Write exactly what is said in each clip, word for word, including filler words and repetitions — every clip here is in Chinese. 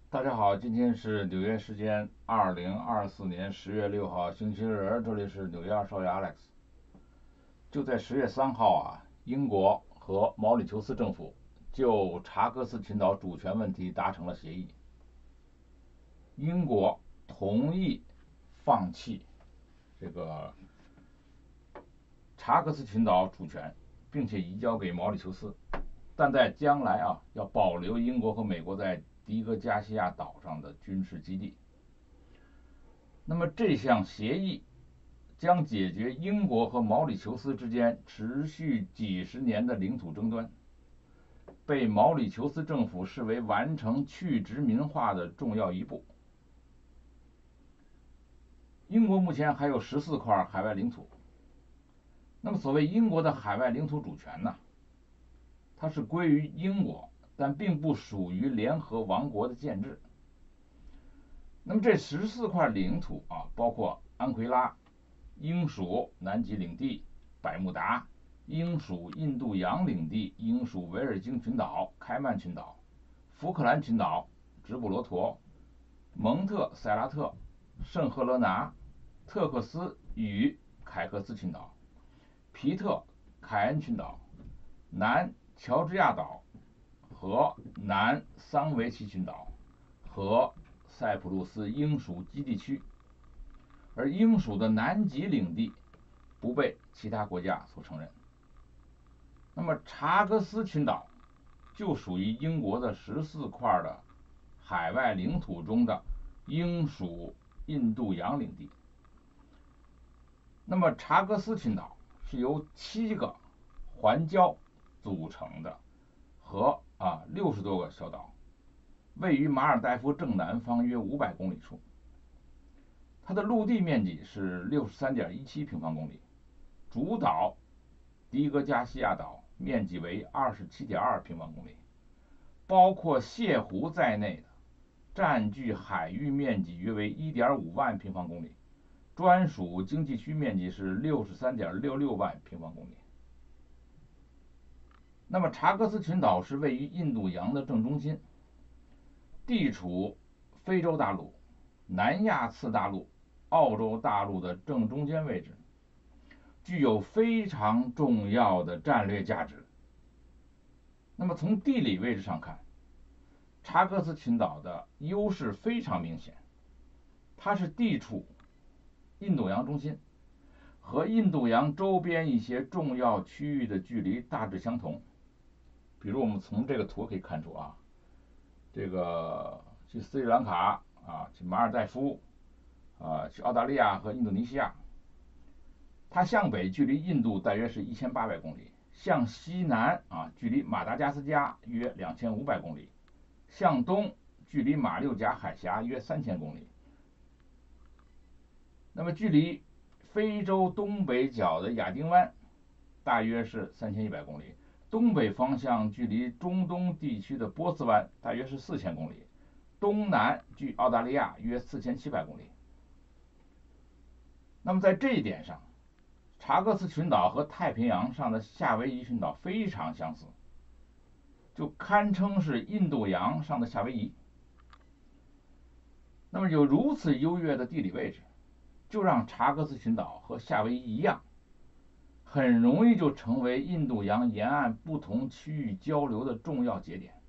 大家好，今天是纽约时间二零二四年十月六号星期日，这里是纽约二少爷 Alex。就在十月三号啊，英国和毛里求斯政府就查戈斯群岛主权问题达成了协议。英国同意放弃这个查戈斯群岛主权，并且移交给毛里求斯，但在将来啊，要保留英国和美国在迪戈加西亚岛上的军事基地。那么这项协议将解决英国和毛里求斯之间持续几十年的领土争端，被毛里求斯政府视为完成去殖民化的重要一步。英国目前还有十四块海外领土。那么所谓英国的海外领土主权呢，它是归于英国，但并不属于联合王国的建制。那么这十四块领土啊，包括安奎拉、英属南极领地、百慕达、英属印度洋领地、英属维尔京群岛、开曼群岛、福克兰群岛、直布罗陀、蒙特塞拉特、圣赫勒拿、特克斯与凯克斯群岛、皮特凯恩群岛、南乔治亚岛和南桑维奇群岛和塞浦路斯英属基地区，而英属的南极领地不被其他国家所承认。那么查戈斯群岛就属于英国的十四块的海外领土中的英属印度洋领地。那么查戈斯群岛是由七个环礁组成的，和啊六十多个小岛，位于马尔代夫正南方约五百公里处。它的陆地面积是六十三点一七平方公里，主岛迪戈加西亚岛面积为二十七点二平方公里，包括泻湖在内的占据海域面积约为一点五万平方公里，专属经济区面积是六十三点六六万平方公里。那么查戈斯群岛是位于印度洋的正中心，地处非洲大陆、南亚次大陆、澳洲大陆的正中间位置，具有非常重要的战略价值。那么从地理位置上看，查戈斯群岛的优势非常明显，它是地处印度洋中心，和印度洋周边一些重要区域的距离大致相同。比如我们从这个图可以看出啊，这个去斯里兰卡啊，去马尔代夫啊，去澳大利亚和印度尼西亚，它向北距离印度大约是一千八百公里，向西南啊距离马达加斯加约两千五百公里，向东距离马六甲海峡约三千公里。那么距离非洲东北角的亚丁湾大约是三千一百公里，东北方向距离中东地区的波斯湾大约是四千公里，东南距澳大利亚约四千七百公里。那么在这一点上，查戈斯群岛和太平洋上的夏威夷群岛非常相似，就堪称是印度洋上的夏威夷。那么有如此优越的地理位置，就让查戈斯群岛和夏威夷一样，很容易就成为印度洋沿岸不同区域交流的重要节点。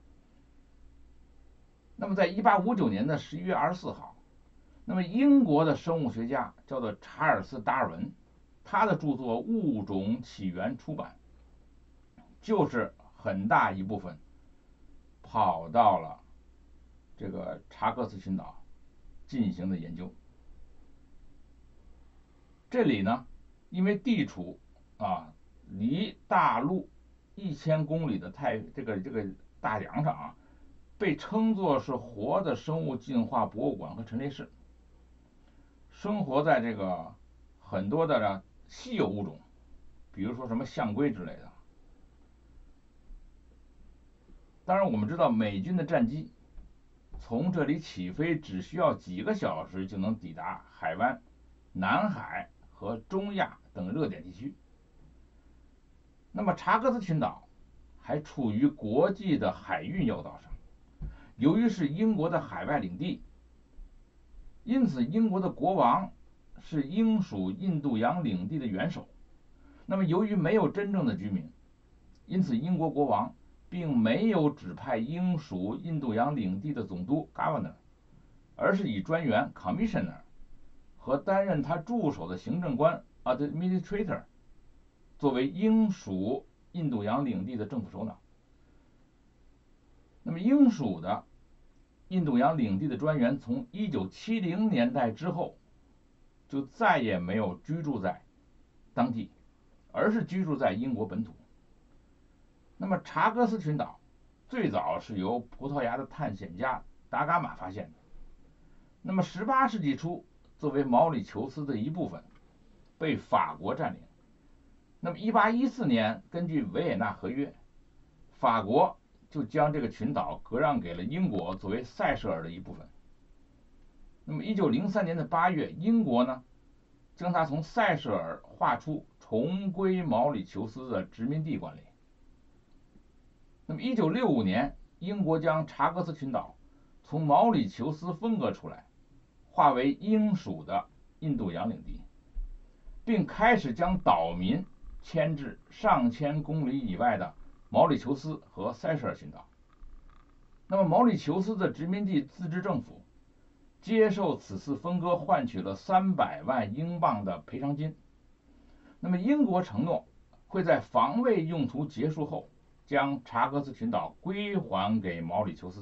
那么在一八五九年的十一月二十四号，那么英国的生物学家叫做查尔斯·达尔文，他的著作《物种起源》出版，就是很大一部分跑到了这个查戈斯群岛进行的研究。这里呢，因为地处啊离大陆一千公里的太这个这个大洋上啊，被称作是活的生物进化博物馆和陈列室，生活在这个很多的呢稀有物种，比如说什么象龟之类的。当然我们知道美军的战机从这里起飞只需要几个小时就能抵达海湾、南海和中亚等热点地区。那么查戈斯群岛还处于国际的海运要道上， 由于是英国的海外领地，因此英国的国王是英属印度洋领地的元首。那么由于没有真正的居民，因此英国国王并没有指派英属印度洋领地的总督 governor， 而是以专员 commissioner 和担任他助手的行政官 administrator 作为英属印度洋领地的政府首脑。那么英属的印度洋领地的专员从一九七零年代之后就再也没有居住在当地，而是居住在英国本土。那么查戈斯群岛最早是由葡萄牙的探险家达伽马发现的，那么十八世纪初作为毛里求斯的一部分被法国占领。那么一八一四年根据维也纳合约，法国就将这个群岛割让给了英国作为塞舌尔的一部分。那么一九零三年的八月，英国呢将它从塞舌尔划出重归毛里求斯的殖民地管理。那么一九六五年，英国将查戈斯群岛从毛里求斯分割出来，划为英属的印度洋领地，并开始将岛民迁至上千公里以外的毛里求斯和塞舌尔群岛。那么毛里求斯的殖民地自治政府接受此次分割，换取了三百万英镑的赔偿金。那么英国承诺会在防卫用途结束后将查戈斯群岛归还给毛里求斯。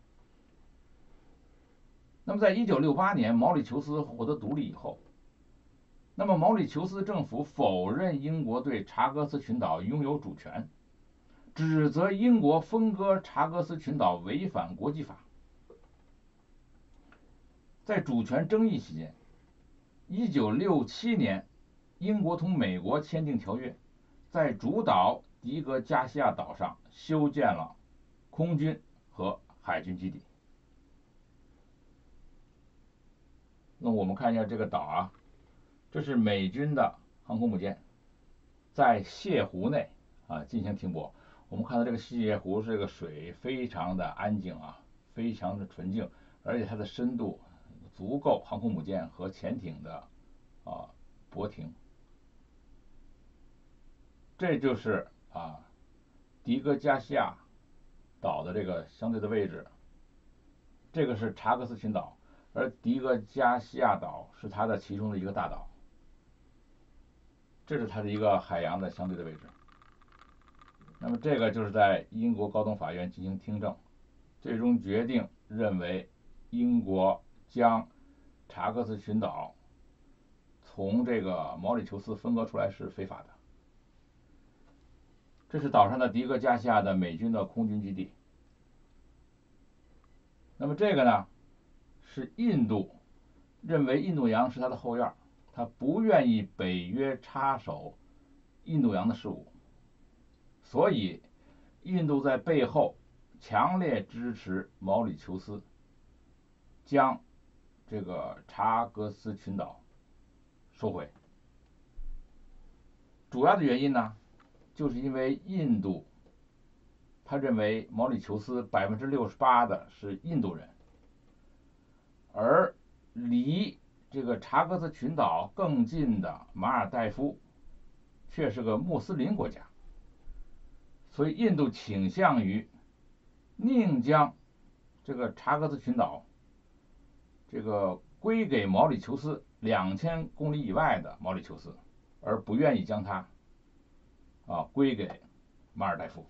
那么在一九六八年毛里求斯获得独立以后，那么毛里求斯政府否认英国对查戈斯群岛拥有主权，指责英国分割查戈斯群岛违反国际法。在主权争议期间，一九六七年英国同美国签订条约，在主岛迪格加西亚岛上修建了空军和海军基地。那我们看一下这个岛啊，这是美军的航空母舰在泻湖内啊进行停泊。我们看到这个泻湖这个水非常的安静啊，非常的纯净，而且它的深度足够航空母舰和潜艇的啊泊停。这就是啊迪戈加西亚岛的这个相对的位置，这个是查戈斯群岛，而迪戈加西亚岛是它的其中的一个大岛，这是它的一个海洋的相对的位置。那么这个就是在英国高等法院进行听证，最终决定认为英国将查戈斯群岛从这个毛里求斯分割出来是非法的。这是岛上的迪戈加西亚的美军的空军基地。那么这个呢，是印度认为印度洋是它的后院，他不愿意北约插手印度洋的事务，所以印度在背后强烈支持毛里求斯将这个查戈斯群岛收回。主要的原因呢，就是因为印度他认为毛里求斯百分之六十八的是印度人，而离这个查戈斯群岛更近的马尔代夫却是个穆斯林国家，所以印度倾向于宁将这个查戈斯群岛这个归给毛里求斯两千公里以外的毛里求斯，而不愿意将它啊归给马尔代夫。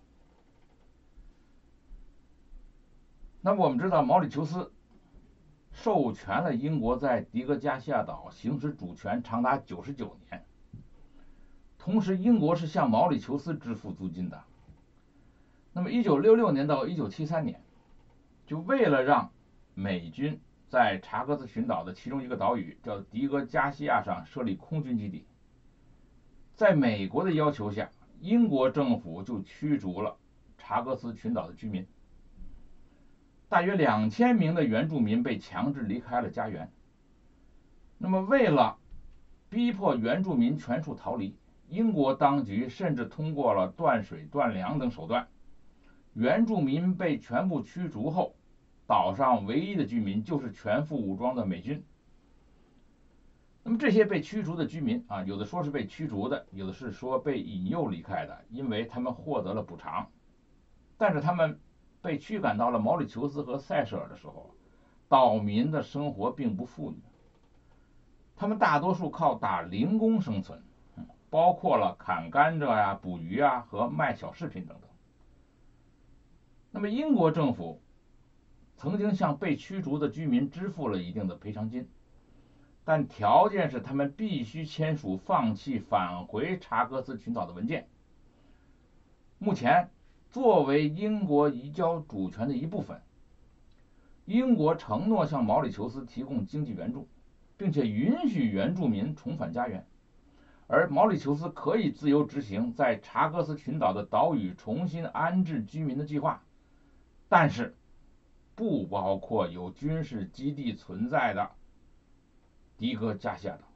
那么我们知道毛里求斯授权了英国在迪戈加西亚岛行使主权长达九十九年，同时英国是向毛里求斯支付租金的。那么一九六六年到一九七三年，就为了让美军在查戈斯群岛的其中一个岛屿叫迪戈加西亚上设立空军基地，在美国的要求下，英国政府就驱逐了查戈斯群岛的居民，大约两千名的原住民被强制离开了家园。那么为了逼迫原住民全数逃离，英国当局甚至通过了断水断粮等手段。原住民被全部驱逐后， 岛上唯一的居民就是全副武装的美军。那么这些被驱逐的居民啊，有的说是被驱逐的，有的是说被引诱离开的，因为他们获得了补偿。但是他们被驱赶到了毛里求斯和塞舌尔的时候，岛民的生活并不富裕，他们大多数靠打零工生存，包括了砍甘蔗呀、捕鱼啊和卖小饰品等等。那么英国政府曾经向被驱逐的居民支付了一定的赔偿金，但条件是他们必须签署放弃返回查戈斯群岛的文件。目前，作为英国移交主权的一部分，英国承诺向毛里求斯提供经济援助，并且允许原住民重返家园，而毛里求斯可以自由执行在查戈斯群岛的岛屿重新安置居民的计划，但是不包括有军事基地存在的迪戈加西亚岛。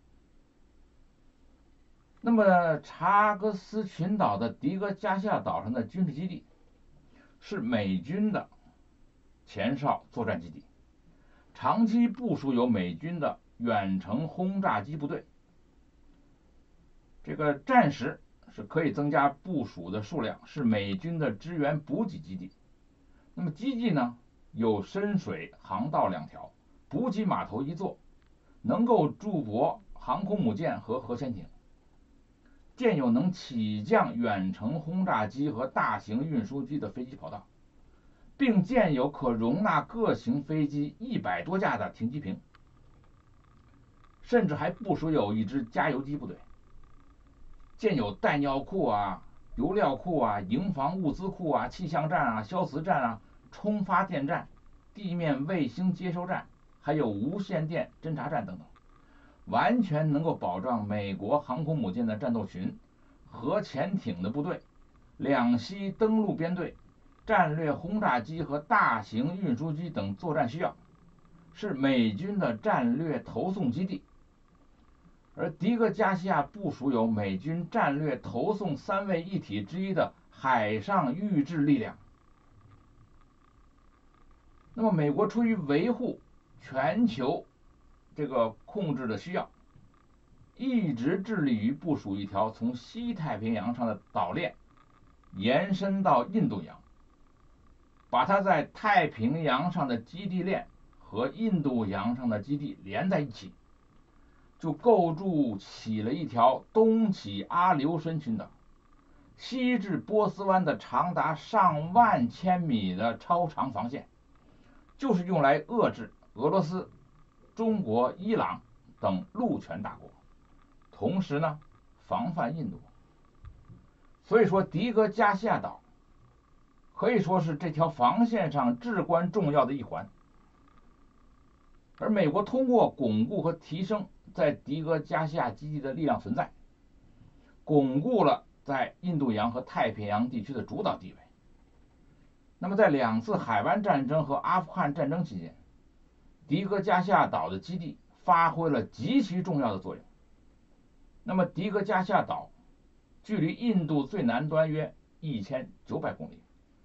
那么查戈斯群岛的迪戈加西亚岛上的军事基地是美军的前哨作战基地，长期部署有美军的远程轰炸机部队，这个战时是可以增加部署的数量，是美军的支援补给基地。那么基地呢，有深水航道两条，补给码头一座，能够驻泊航空母舰和核潜艇，建有能起降远程轰炸机和大型运输机的飞机跑道，并建有可容纳各型飞机一百多架的停机坪，甚至还部署有一支加油机部队，建有弹药库啊、油料库啊、营房物资库啊、气象站啊、消磁站啊、充发电站、地面卫星接收站，还有无线电侦察站等等，完全能够保障美国航空母舰的战斗群、核潜艇的部队、两栖登陆编队、战略轰炸机和大型运输机等作战需要，是美军的战略投送基地。而迪戈加西亚部署有美军战略投送三位一体之一的海上预置力量。那么美国出于维护全球这个控制的需要，一直致力于部署一条从西太平洋上的岛链延伸到印度洋，把它在太平洋上的基地链和印度洋上的基地连在一起，就构筑起了一条东起阿留申群岛、西至波斯湾的长达上万千米的超长防线，就是用来遏制俄罗斯、中国、伊朗等陆权大国，同时呢防范印度。所以说迪戈加西亚岛可以说是这条防线上至关重要的一环。而美国通过巩固和提升在迪戈加西亚基地的力量存在，巩固了在印度洋和太平洋地区的主导地位。那么在两次海湾战争和阿富汗战争期间，迪戈加西亚岛的基地发挥了极其重要的作用。那么迪戈加西亚岛距离印度最南端约一千九百公里，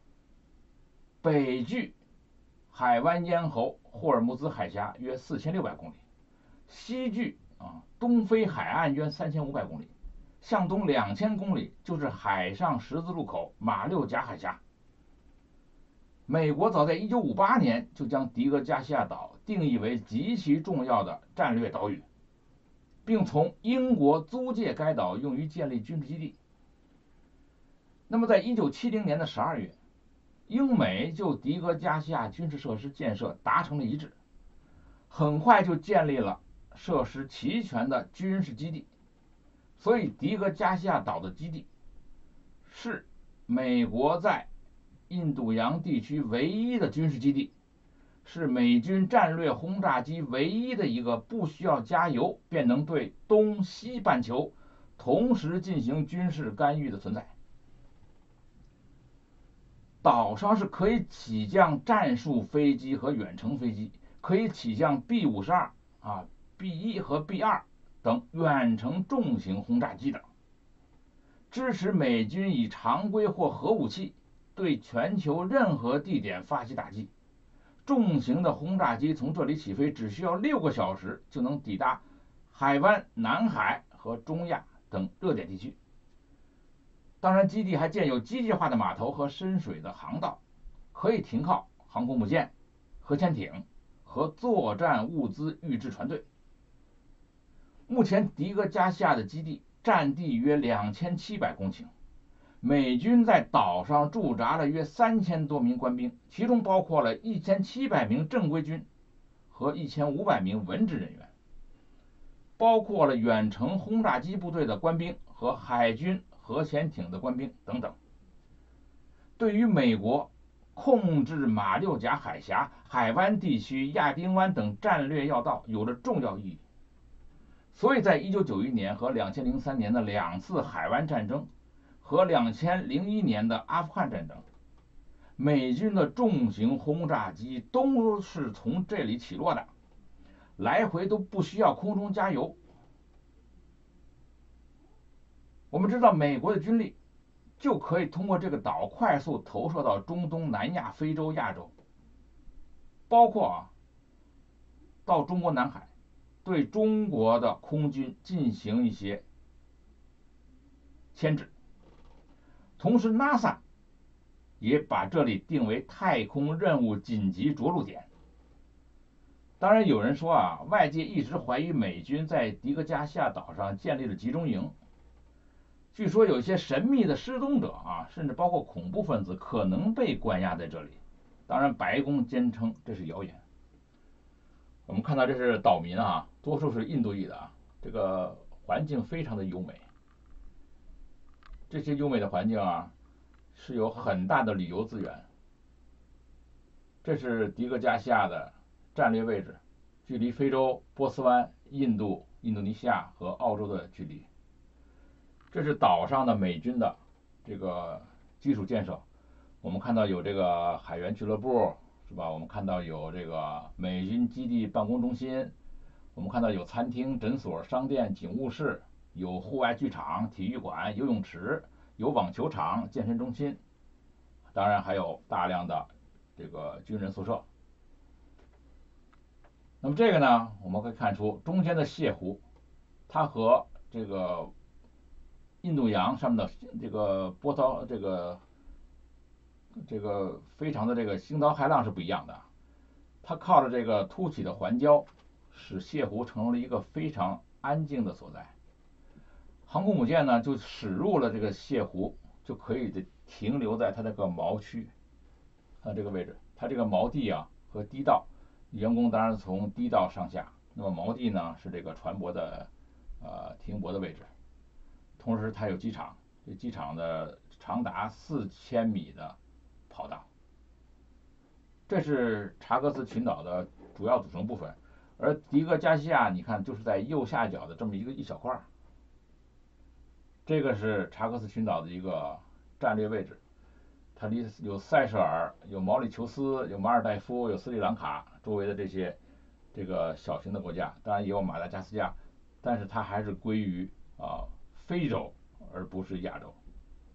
北距海湾咽喉霍尔木兹海峡约四千六百公里，西距啊东非海岸约三千五百公里，向东两千公里就是海上十字路口马六甲海峡。美国早在一九五八年就将迪戈加西亚岛定义为极其重要的战略岛屿，并从英国租借该岛用于建立军事基地。那么在一九七零年的十二月，英美就迪戈加西亚军事设施建设达成了一致，很快就建立了设施齐全的军事基地。所以迪戈加西亚岛的基地是美国在印度洋地区唯一的军事基地，是美军战略轰炸机唯一的一个不需要加油便能对东西半球同时进行军事干预的存在。岛上是可以起降战术飞机和远程飞机，可以起降 B 五十二 啊 B 一 和 B 二 等远程重型轰炸机的，支持美军以常规或核武器对全球任何地点发起打击， 重型的轰炸机从这里起飞，只需要六个小时就能抵达海湾、南海和中亚等热点地区。当然，基地还建有机械化的码头和深水的航道，可以停靠航空母舰、核潜艇和作战物资预制船队。目前迪戈加西亚的基地占地约两千七百公顷，美军在岛上驻扎了约三千多名官兵，其中包括了一千七百名正规军和一千五百名文职人员，包括了远程轰炸机部队的官兵和海军核潜艇的官兵等等。对于美国控制马六甲海峡、海湾地区、亚丁湾等战略要道有着重要意义。所以在一九九一年和两千零三年的两次海湾战争和两千零一年的阿富汗战争，美军的重型轰炸机都是从这里起落的，来回都不需要空中加油。我们知道美国的军力就可以通过这个岛快速投射到中东、南亚、非洲、亚洲，包括啊到中国南海，对中国的空军进行一些牵制。同时 NASA 也把这里定为太空任务紧急着陆点。当然有人说啊，外界一直怀疑美军在迪戈加西亚岛上建立了集中营，据说有一些神秘的失踪者啊，甚至包括恐怖分子可能被关押在这里。当然白宫坚称这是谣言。我们看到这是岛民啊，多数是印度裔的啊，这个环境非常的优美。这些优美的环境啊，是有很大的旅游资源。这是迪戈加西亚的战略位置，距离非洲、波斯湾、印度、印度尼西亚和澳洲的距离。这是岛上的美军的这个基础建设，我们看到有这个海员俱乐部，是吧？我们看到有这个美军基地办公中心，我们看到有餐厅、诊所、商店、警务室，有户外剧场、体育馆、游泳池，有网球场、健身中心，当然还有大量的这个军人宿舍。那么这个呢，我们可以看出中间的泻湖，它和这个印度洋上面的这个波涛，这个这个非常的这个惊涛骇浪是不一样的。它靠着这个凸起的环礁，使泻湖成为了一个非常安静的所在。航空母舰呢就驶入了这个泻湖，就可以停留在它这个锚区，看这个位置，它这个锚地啊和低道，员工当然从低道上下，那么锚地呢是这个船舶的呃停泊的位置。同时它有机场，这机场的长达四千米的跑道。这是查克斯群岛的主要组成部分，而迪戈加西亚你看就是在右下角的这么一个一小块。这个是查克斯群岛的一个战略位置，它离有塞舌尔、有毛里求斯、有马尔代夫、有斯里兰卡周围的这些这个小型的国家，当然也有马达加斯加，但是它还是归于啊非洲而不是亚洲。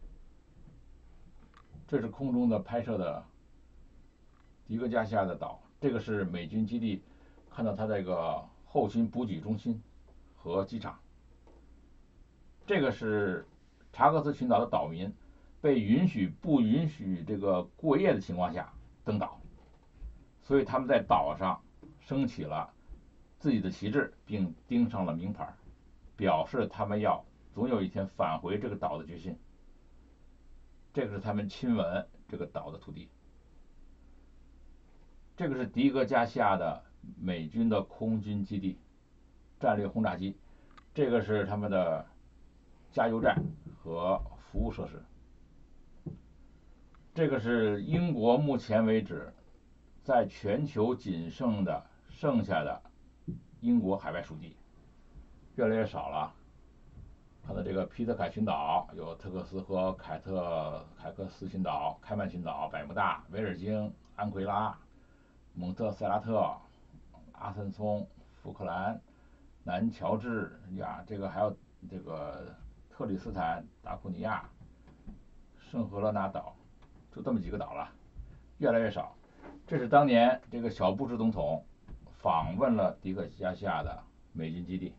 这是空中的拍摄的迪戈加西亚的岛，这个是美军基地，看到它这个后勤补给中心和机场。这个是查克斯群岛的岛民被允许不允许这个过夜的情况下登岛，所以他们在岛上升起了自己的旗帜，并钉上了名牌，表示他们要总有一天返回这个岛的决心。这个是他们亲吻这个岛的土地。这个是迪戈加西亚的美军的空军基地，战略轰炸机。这个是他们的加油站和服务设施。这个是英国目前为止在全球仅剩的剩下的英国海外属地，越来越少了。看到这个皮特凯群岛，有特克斯和凯特凯克斯群岛、开曼群岛、百慕大、维尔京、安奎拉、蒙特塞拉特、阿森松、福克兰、南乔治亚，这个还有这个特里斯坦、达库尼亚、圣赫勒拿岛，就这么几个岛了，越来越少。 这是当年这个小布什总统访问了迪克加西亚的美军基地。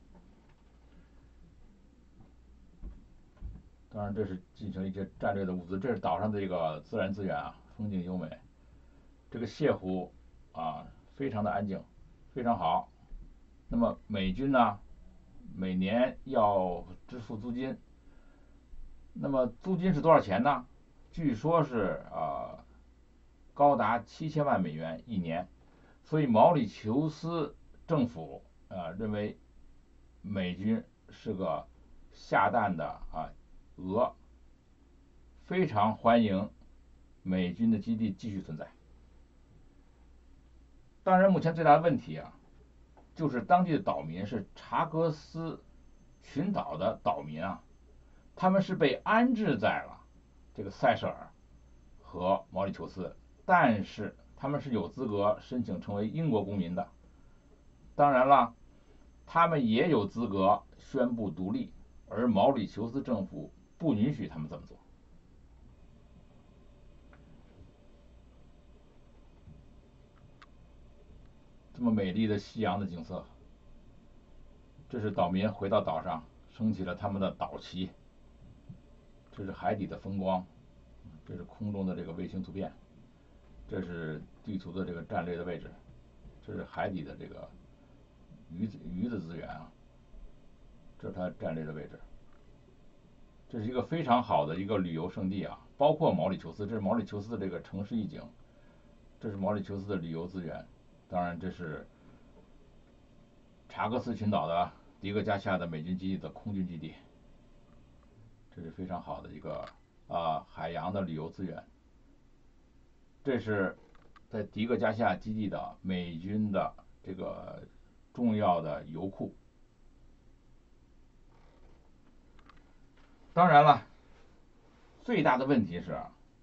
当然，这是进行一些战略的物资。这是岛上的这个自然资源啊，风景优美。这个泻湖啊，非常的安静，非常好。那么美军呢，每年要支付租金。那么租金是多少钱呢？据说是啊，高达七千万美元一年。所以毛里求斯政府啊认为美军是个下蛋的啊鹅，非常欢迎美军的基地继续存在。当然，目前最大的问题啊，就是当地的岛民是查戈斯群岛的岛民啊，他们是被安置在了这个塞舌尔和毛里求斯，但是他们是有资格申请成为英国公民的。当然了，他们也有资格宣布独立，而毛里求斯政府不允许他们这么做。这么美丽的夕阳的景色，这是岛民回到岛上升起了他们的岛旗。这是海底的风光，这是空中的这个卫星图片，这是地图的这个战略的位置，这是海底的这个鱼鱼的资源啊，这是它战略的位置。这是一个非常好的一个旅游胜地啊，包括毛里求斯，这是毛里求斯的这个城市一景，这是毛里求斯的旅游资源。当然，这是查戈斯群岛的迪戈加西亚的美军基地的空军基地，这是非常好的一个啊海洋的旅游资源。这是在迪戈加西亚基地的美军的这个重要的油库。当然了，最大的问题是，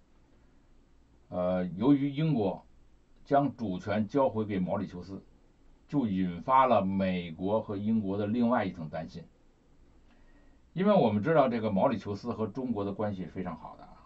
呃，由于英国将主权交回给毛里求斯，就引发了美国和英国的另外一层担心。因为我们知道这个毛里求斯和中国的关系是非常好的，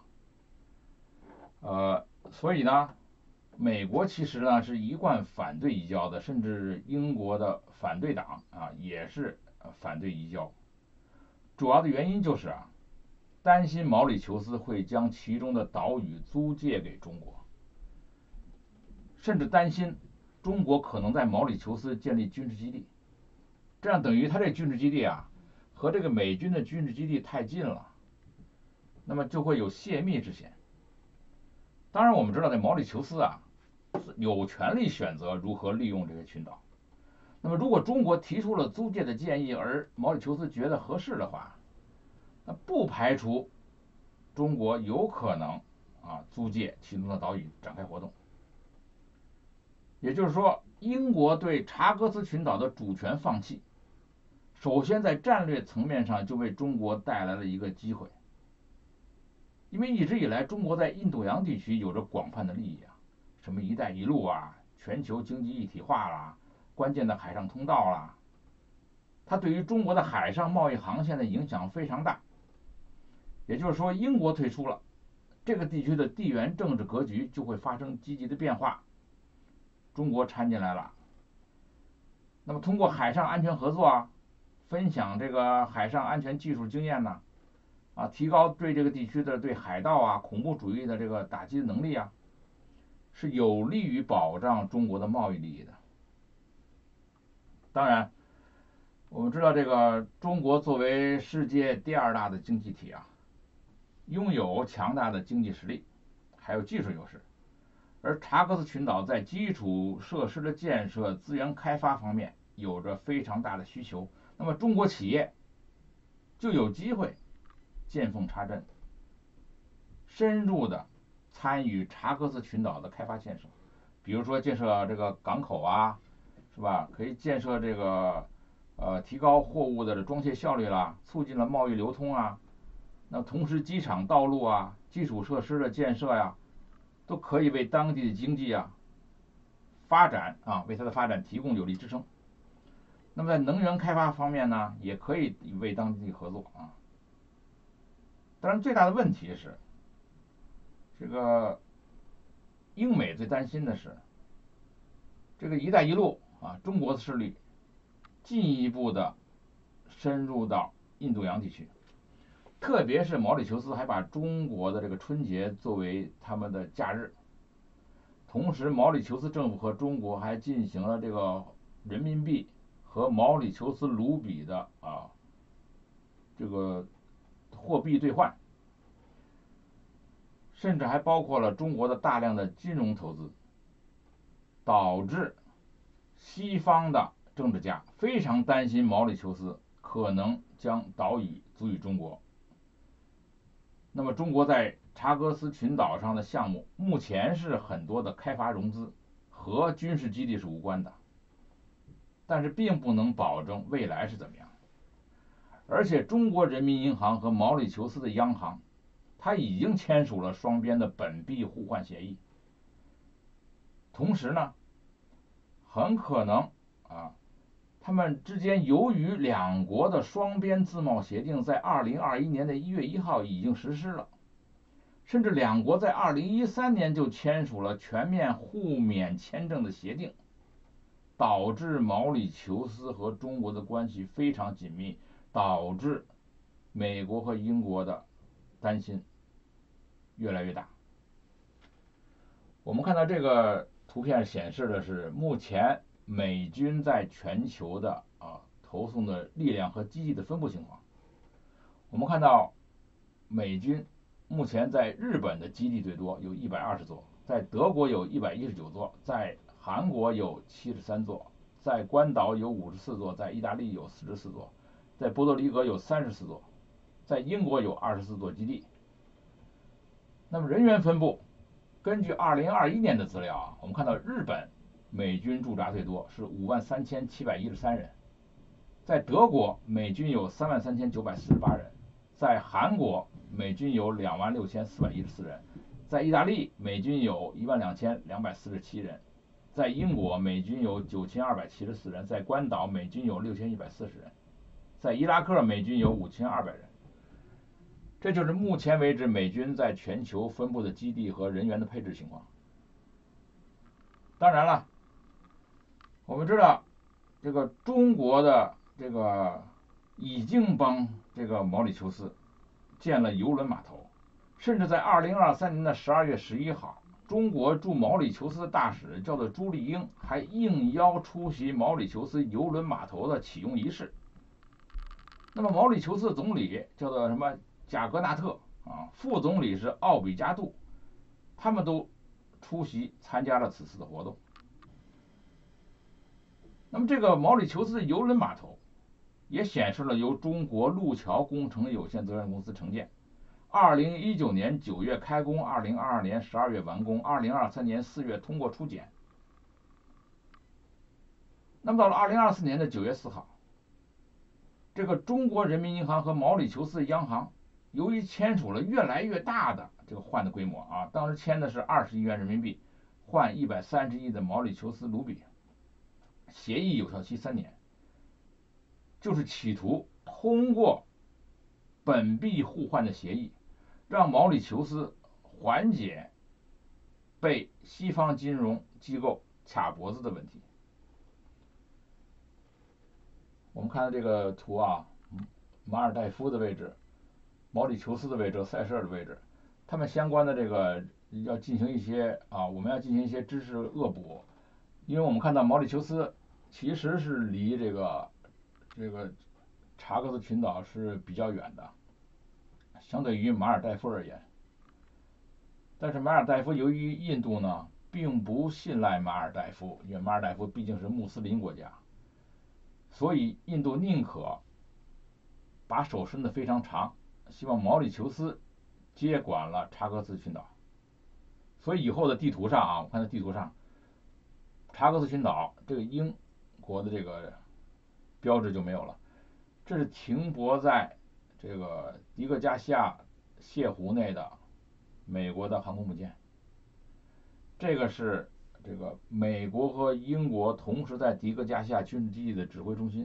呃，所以呢，美国其实呢是一贯反对移交的，甚至英国的反对党啊也是反对移交。主要的原因就是啊，担心毛里求斯会将其中的岛屿租借给中国，甚至担心中国可能在毛里求斯建立军事基地，这样等于他这军事基地啊和这个美军的军事基地太近了，那么就会有泄密之嫌。当然，我们知道在毛里求斯啊有权利选择如何利用这些群岛。那么，如果中国提出了租借的建议，而毛里求斯觉得合适的话，那不排除中国有可能啊租借其中的岛屿展开活动。也就是说，英国对查戈斯群岛的主权放弃，首先在战略层面上就为中国带来了一个机会。因为一直以来，中国在印度洋地区有着广泛的利益啊，什么“一带一路”啊，全球经济一体化啦，关键的海上通道啦，它对于中国的海上贸易航线的影响非常大。也就是说，英国退出了，这个地区的地缘政治格局就会发生积极的变化。中国掺进来了，那么通过海上安全合作啊，分享这个海上安全技术经验呢，啊，提高对这个地区的对海盗啊、恐怖主义的这个打击能力啊，是有利于保障中国的贸易利益的。当然，我们知道这个中国作为世界第二大的经济体啊，拥有强大的经济实力，还有技术优势。而查戈斯群岛在基础设施的建设、资源开发方面有着非常大的需求，那么中国企业就有机会见缝插针，深入的参与查戈斯群岛的开发建设，比如说建设这个港口啊，是吧？可以建设这个呃提高货物的装卸效率啦，促进了贸易流通啊。那同时机场、道路啊、基础设施的建设呀，都可以为当地的经济啊发展啊为它的发展提供有力支撑。那么在能源开发方面呢，也可以为当地合作啊。当然，最大的问题是，这个英美最担心的是， 这个“一带一路”啊，中国的势力进一步的深入到印度洋地区，特别是毛里求斯还把中国的这个春节作为他们的假日。同时，毛里求斯政府和中国还进行了这个人民币和毛里求斯卢比的啊这个货币兑换，甚至还包括了中国的大量的金融投资，导致西方的政治家非常担心毛里求斯可能将岛屿租予中国。那么，中国在查戈斯群岛上的项目，目前是很多的开发融资和军事基地是无关的，但是并不能保证未来是怎么样。而且，中国人民银行和毛里求斯的央行，它已经签署了双边的本币互换协议。同时呢，很可能啊，他们之间由于两国的双边自贸协定在二零二一年的一月一号已经实施了，甚至两国在二零一三年就签署了全面互免签证的协定，导致毛里求斯和中国的关系非常紧密，导致美国和英国的担心越来越大。我们看到这个图片显示的是目前美军在全球的啊投送的力量和基地的分布情况。我们看到美军目前在日本的基地最多，有一百二十座，在德国有一百一十九座，在韩国有七十三座，在关岛有五十四座，在意大利有四十四座，在波多黎各有三十四座，在英国有二十四座基地。那么人员分布，根据二零二一年的资料啊，我们看到日本美军驻扎最多，是五万三千七百一十三人，在德国美军有三万三千九百四十八人，在韩国美军有两万六千四百一十四人，在意大利美军有一万两千两百四十七人，在英国美军有九千二百七十四人，在关岛美军有六千一百四十人，在伊拉克美军有五千二百人。这就是目前为止美军在全球分布的基地和人员的配置情况。当然了，我们知道这个中国的这个已经帮这个毛里求斯建了邮轮码头，甚至在二零二三年的十二月十一号，中国驻毛里求斯的大使叫做朱丽英，还应邀出席毛里求斯邮轮码头的启用仪式。那么毛里求斯总理叫做什么贾格纳特啊，副总理是奥比加杜，他们都出席参加了此次的活动。那么这个毛里求斯的邮轮码头也显示了由中国路桥工程有限责任公司承建，二零一九年九月开工，二零二二年十二月完工，二零二三年四月通过初检。那么到了二零二四年的九月四号，这个中国人民银行和毛里求斯央行由于签署了越来越大的这个换的规模啊，当时签的是二十亿元人民币换一百三十亿的毛里求斯卢比，协议有效期三年，就是企图通过本币互换的协议，让毛里求斯缓解被西方金融机构卡脖子的问题。我们看到这个图啊，马尔代夫的位置、毛里求斯的位置、塞舌尔的位置，他们相关的这个要进行一些啊，我们要进行一些知识恶补，因为我们看到毛里求斯其实是离这个这个查克斯群岛是比较远的，相对于马尔代夫而言。但是马尔代夫由于印度呢并不信赖马尔代夫，因为马尔代夫毕竟是穆斯林国家，所以印度宁可把手伸得非常长，希望毛里求斯接管了查克斯群岛。所以以后的地图上啊，我看到地图上查克斯群岛这个英国的这个标志就没有了，这是停泊在这个迪戈加西亚泻湖内的美国的航空母舰。这个是这个美国和英国同时在迪戈加西亚军事基地的指挥中心。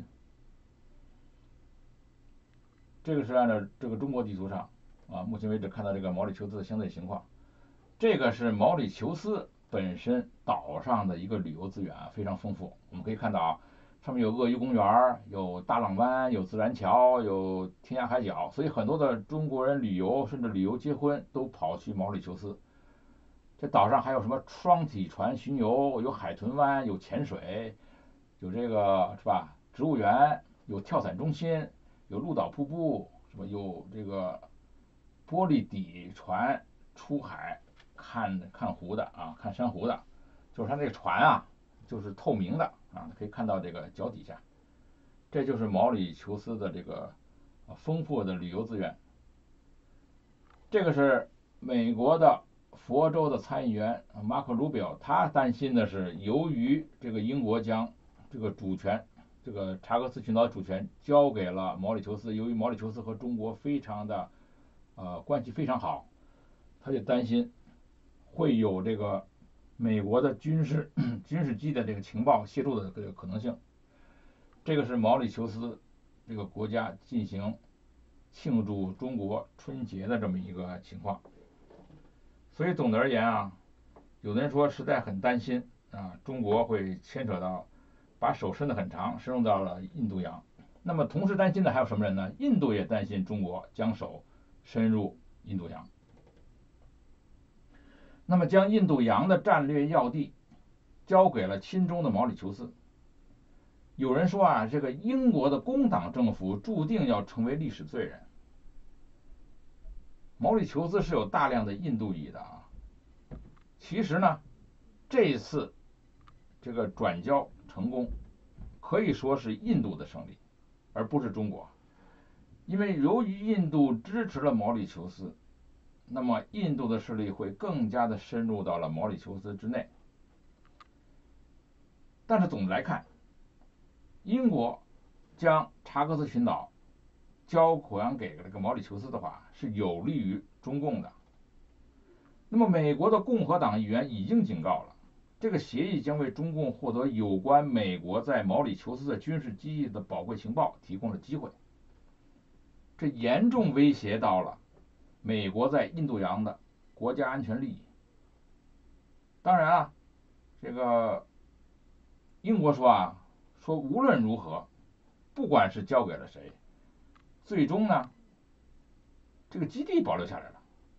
这个是按照这个中国地图上啊，目前为止看到这个毛里求斯的相对情况。这个是毛里求斯本身岛上的一个旅游资源啊非常丰富。我们可以看到啊，上面有鳄鱼公园，有大浪湾，有自然桥，有天涯海角，所以很多的中国人旅游甚至旅游结婚都跑去毛里求斯。这岛上还有什么双体船巡游，有海豚湾，有潜水，有这个是吧？植物园，有跳伞中心，有鹿岛瀑布，什么有这个玻璃底船出海看看湖的啊，看珊瑚的，就是它这个船啊，就是透明的啊，可以看到这个脚底下。这就是毛里求斯的这个丰富的旅游资源。这个是美国的佛州的参议员马可·鲁比奥，他担心的是，由于这个英国将这个主权，这个查克斯群岛主权交给了毛里求斯，由于毛里求斯和中国非常的呃关系非常好，他就担心会有这个美国的军事军事机的这个情报泄露的这个可能性。这个是毛里求斯这个国家进行庆祝中国春节的这么一个情况。所以总的而言啊，有的人说实在很担心啊，中国会牵扯到把手伸得很长，深入到了印度洋。那么同时担心的还有什么人呢？印度也担心中国将手深入印度洋。那么将印度洋的战略要地交给了亲中的毛里求斯。有人说啊，这个英国的工党政府注定要成为历史罪人。毛里求斯是有大量的印度裔的啊。其实呢，这一次这个转交成功，可以说是印度的胜利，而不是中国。因为由于印度支持了毛里求斯，那么印度的势力会更加的深入到了毛里求斯之内。但是总的来看，英国将查克斯群岛交还给这个毛里求斯的话，是有利于中共的。那么美国的共和党议员已经警告了，这个协议将为中共获得有关美国在毛里求斯的军事基地的宝贵情报提供了机会，这严重威胁到了美国在印度洋的国家安全利益。当然啊，这个英国说啊，说无论如何，不管是交给了谁，最终呢，这个基地保留下来了。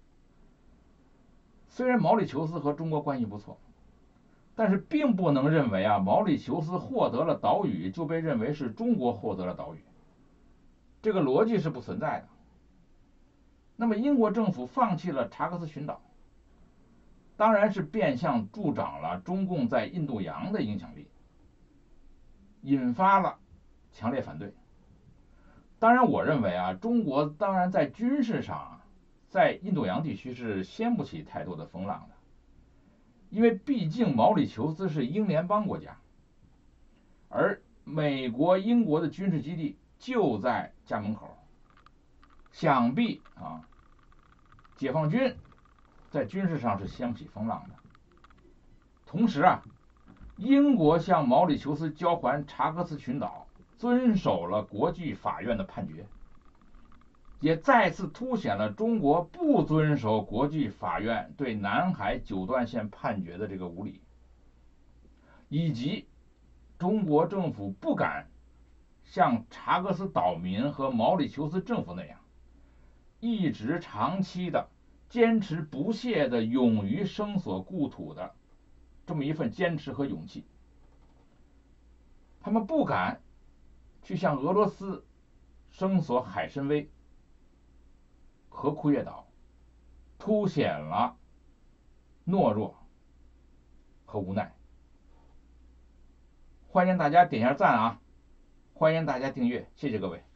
虽然毛里求斯和中国关系不错，但是并不能认为啊，毛里求斯获得了岛屿就被认为是中国获得了岛屿，这个逻辑是不存在的。那么英国政府放弃了查克斯群岛，当然是变相助长了中共在印度洋的影响力，引发了强烈反对。当然我认为啊，中国当然在军事上在印度洋地区是掀不起太多的风浪的，因为毕竟毛里求斯是英联邦国家，而美国英国的军事基地就在家门口，想必啊，解放军在军事上是掀不起风浪的。同时啊，英国向毛里求斯交还查克斯群岛，遵守了国际法院的判决，也再次凸显了中国不遵守国际法院对南海九段线判决的这个无理，以及中国政府不敢像查克斯岛民和毛里求斯政府那样，一直长期的坚持不懈的勇于声索故土的这么一份坚持和勇气。他们不敢去向俄罗斯声索海参崴和库页岛，凸显了懦弱和无奈。欢迎大家点下赞啊，欢迎大家订阅，谢谢各位。